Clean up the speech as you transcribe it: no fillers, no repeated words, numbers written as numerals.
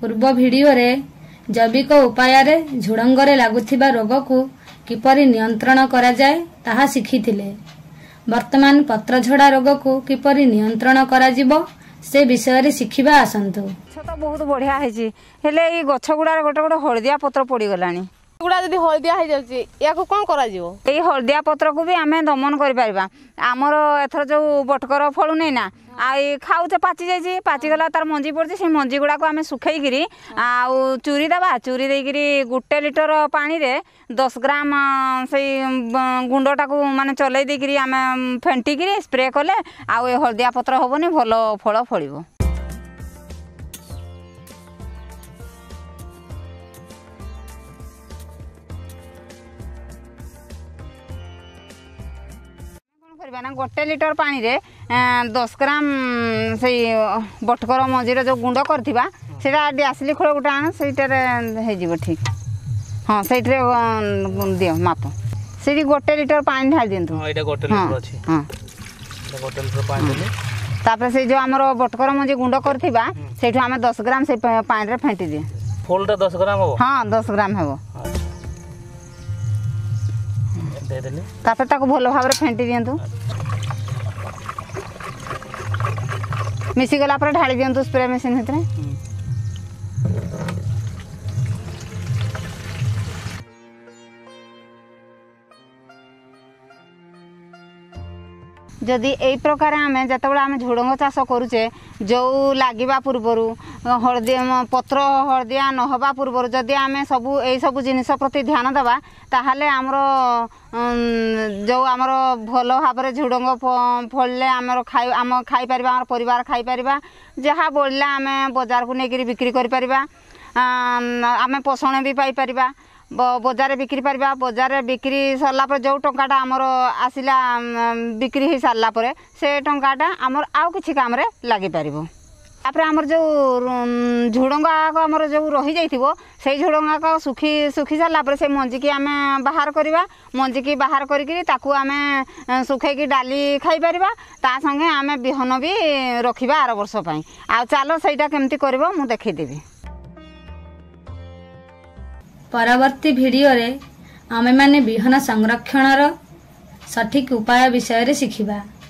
पूर्व भिडियो रे जैविक उपाय रे झुडंगरे लागुथिबा रोग को किपरि नियंत्रण करा जाए ताहा शिखिथिले। वर्तमान पत्रझड़ा रोग को किपरि नियंत्रण करा जिवो से विषय रे शिखिबा आसंतु। तो बहुत बढ़िया है हेले ई गछ गुडा गोटे गोटे हलदिया पत्र पड़ी गलानी गुडा जदी हलदिया हो जाउची या को कोन करा जिवो। एई हलदिया पत्र को भी आमे दमन करि परिबा। हमर एथर जो बटकर फळु नै ना आ खाउते पाची जाइछि पाची गला तार मंजी पड़छि से मंजी गुडा को आमे सुखै गिरी आ चूरी दबा चूरी दे गिरी 1 लिटर पानी रे 10 ग्राम से गुंडटा को माने चलै दे गिरी आमे फेंटी गिरी स्प्रे कले आ ए हलदिया पत्र होबनी भलो फळ फळिबो। ना 1 लिटर पानी रे 10 ग्राम से बटकर मझीर जो गुंड करथिबा सेटा डासली खोल गोटे आन सेटारे हे जीवो ठीक। हां सेटरे दियो माप सेठी 1 लिटर पानी ढाल दियंतु। हां एटा 1 लिटर अछि। हां एटा 1 लिटर पानी देले तापर से जो हमरो बटकर मझी गुंड करथिबा सेठो हमें 10 ग्राम से पानी रे फेंटी दिए। फुलटा 10 ग्राम हो। हां 10 ग्राम हेबो। दे देले तापर ताको भलो भाबरे फेंटी दियंतु। मिसी गला पर ढाली दियंतु स्प्रे मशीन हेतरे। जदि एई प्रकार आमे जतबेले आमे झुडंग चाष करूचे जो लागिबा पूर्वरु हळदिया पत्र हळदिया न हबा पूर्वरु जदि आमे सबु एई सबु जिनिस प्रति ध्यान देबा ताहाले हमरो जो हमरो भलो भाबरे झुडंग फळले हमरो खाई परिबा हमर परिवार खाई परिबा जहा बोलला आमे बाजार को नेगिरी बिक्री करि परिबा आमे पोषण भी पाई परिबा बजार बिक्री पारिबा। बजार बिक्री सरला पर जो टंकाटा हमर आसिला बिक्री ही सारला पर से टंकाटा हमर आउ किछि काम रे लागि परिबो। तापर हमर जो झुडंगा को हमर जो रही जाइथिबो से झुडंगा को सुखी सारला पर से मंजी की आमे बाहर करबा मंजी की बाहर करिकरी ताकू आमे सुखै की डाली खाई परिबा ता संगे आमे बिहन भी रखिबा आर वर्ष पई। आ चालो सेटा केमती करबो मु देखै देबी। परवर्ती भिडियो रे आमे माने बिहन संरक्षण रो सठिक उपाय विषय रे शिखिबा।